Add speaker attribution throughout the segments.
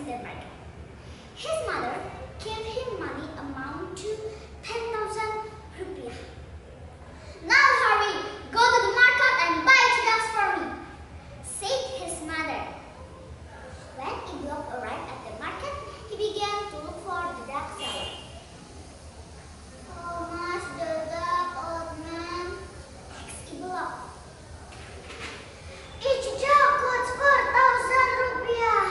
Speaker 1: the market. His mother gave him money amount to 10,000 rupiah. "Now hurry, go to the market and buy ducks for me," said his mother. When Ibulok arrived at the market, he began to look for the duck seller. "How much the duck, old man?" asked Ibulok. "Each duck costs 4,000 rupiah,"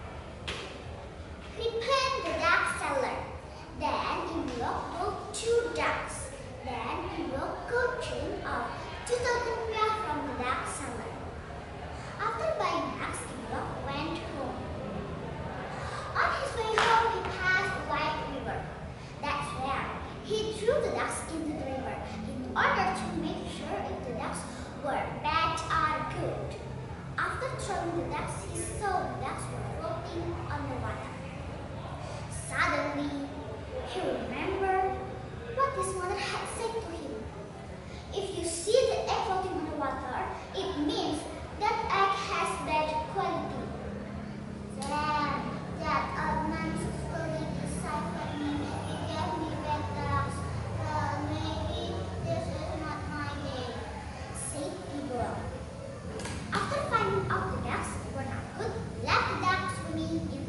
Speaker 1: replied the duck seller. Then Ibulok bought 2 ducks. Then Ibulok got change of 2,000 rupiah from the duck seller. After buying ducks, Ibulok went home. On his way home, he passed a wide river. That's where he threw the ducks into the river in order to make sure if the ducks were bad or good. After throwing the ducks, he saw the ducks were floating on the water. Suddenly, he remembered what his mother had said to him. If you see the egg floating on the water, it means that egg has bad quality. Then, that old man slowly deciphered me. He gave me bad ducks. Well, maybe this is not my day, said Ibulok. After finding out the ducks were not good, he left the ducks swimming in